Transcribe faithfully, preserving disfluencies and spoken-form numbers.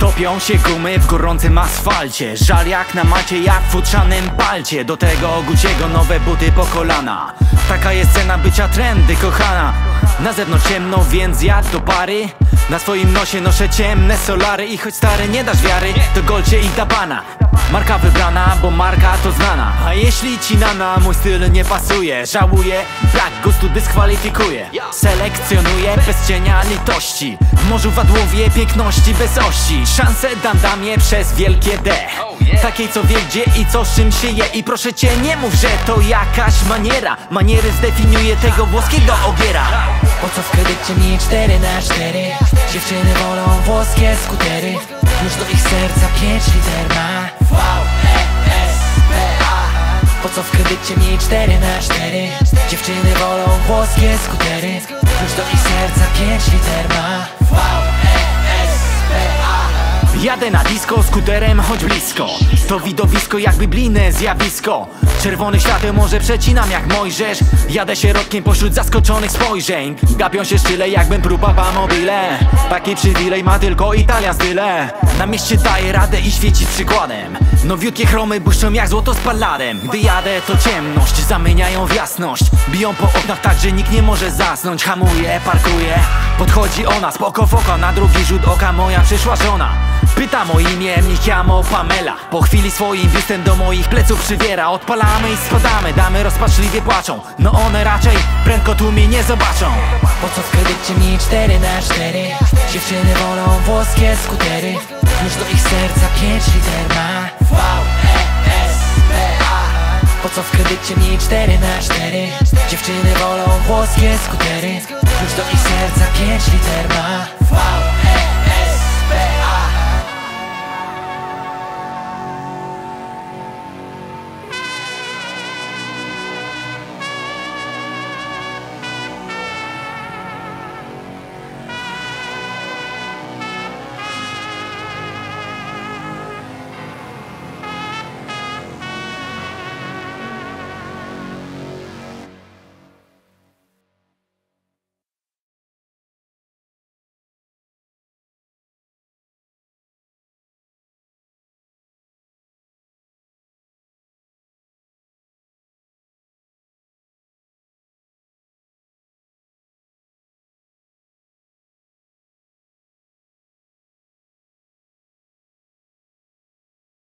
Topią się gumy w gorącym asfalcie. Żal jak na macie, jak w futrzanym palcie. Do tego Gucci'ego nowe buty po kolana. Taka jest cena bycia trendy, kochana. Na zewnątrz ciemno, więc ja do pary. Na swoim nosie noszę ciemne solary. I choć stary nie dasz wiary, to Golcie i Gabbana. Marka wybrana, bo marka to znana. A jeśli ci nana mój styl nie pasuje, żałuję, brak gustu dyskwalifikuje. Selekcjonuję bez cienia litości. W morzu wadłowie piękności bez ości. Szansę dam damie przez wielkie D. Takiej co wie gdzie i co z czym się je. I proszę cię nie mów, że to jakaś maniera. Maniery zdefiniuje tego włoskiego ogiera. Po co w kredycie mi cztery na cztery? Dziewczyny wolą włoskie skutery. Klucz do ich serca pięć liter ma V E S P A. Po co w kredycie mi cztery na cztery? Dziewczyny wolą włoskie skutery. Klucz do ich serca pięć liter ma V E S P A. Jadę na disco skuterem, choć blisko. To widowisko jak biblijne zjawisko. Czerwony świateł może przecinam jak Mojżesz. Jadę środkiem pośród zaskoczonych spojrzeń. Gapią się szczyle jakbym próba mobile. Taki przywilej ma tylko Italia style. Na mieście daje radę i świeci przykładem. Nowiutkie chromy błyszczą jak złoto z palladem. Gdy jadę to ciemność zamieniają w jasność. Biją po oknach tak, że nikt nie może zasnąć. Hamuję, parkuję, podchodzi ona. Spoko foka, na drugi rzut oka moja przyszła żona. Pytam o imię, mi chiamo Pamela. Po chwili swoim biustem do moich pleców przywiera. Odpalamy i spadamy, damy rozpaczliwie płaczą. No one raczej prędko tu mnie nie zobaczą. Po co w kredycie mi cztery na cztery? Dziewczyny wolą włoskie skutery. Klucz do ich serca pięć liter ma V E S P A. Po co w kredycie mi cztery na cztery? Dziewczyny wolą włoskie skutery. Klucz do ich serca pięć liter ma V